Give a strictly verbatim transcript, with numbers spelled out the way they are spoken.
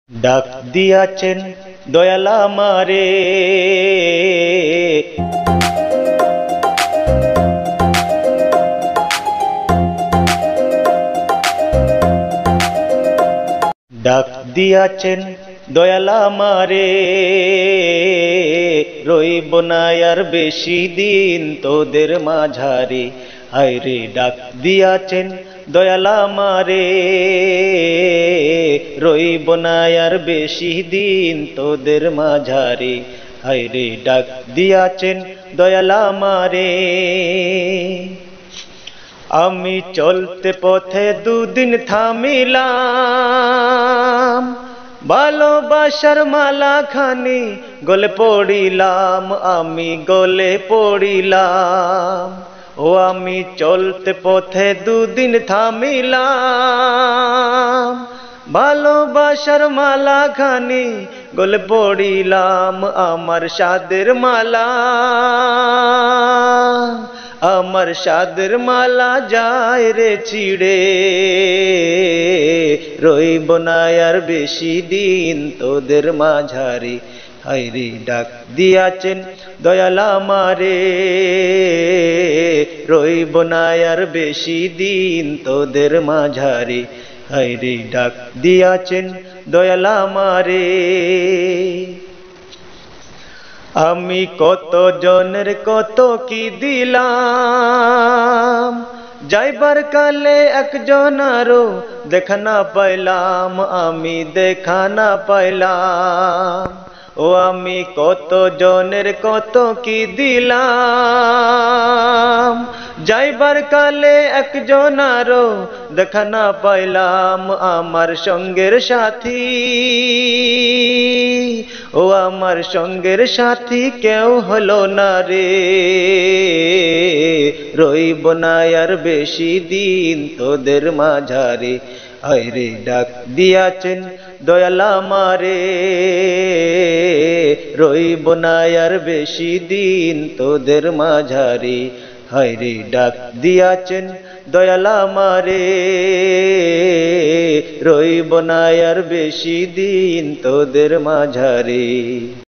ডাক দিয়াছেন দয়াল আমারে, ডাক দিয়াছেন দয়াল আমারে, রইব না আর বেশি দিন তোদের মাঝারে। হায়রে ডাক দিয়াছেন দয়াল আমারে, রইব না আর বেশি দিন তোদের মাঝারে। হায়রে ডাক দিয়াছেন দয়াল আমারে। আমি চলতে পথে দুদিন থামিলাম, ভালোবাসার মালা খানি গলে পড়িলাম, আমি গলে পড়িলাম। ও আমি চলতে পথে দুদিন থামিলাম, ভালোবাসার মালা খানি গলে পড়িলাম। আমার সাদের মালা, আমার সাদের মালা যায় রে ছিড়ে, রইব না আর বেশি দিন তোদের মাঝারে। হায়রে ডাক দিয়াছেন দয়াল আমারে, রইব না আর বেশি দিন তোদের মাঝারে। হায়রে ডাক দিয়াছেন দয়াল আমারে। আমি কত জনের কত কি দিলাম, যাইবার কালে একজন আরো দেখা না পাইলাম, আমি দেখা না পাইলাম। ও আমি কত জনের কত কি দিলাম, যাইবার কালে একজন আরো দেখা না পাইলাম। আমার সঙ্গের সাথী, ও আমার সঙ্গের সাথী কেউ হলো না রে, রইব না আর বেশি দিন তোদের মাঝারে। হায়রে ডাক দিয়াছেন দয়াল আমারে, রইব না আর বেশি দিন তোদের মাঝারে। হায়রে ডাক দিয়াছেন দয়াল আমারে, রইব না আর বেশি দিন তোদের মাঝারে।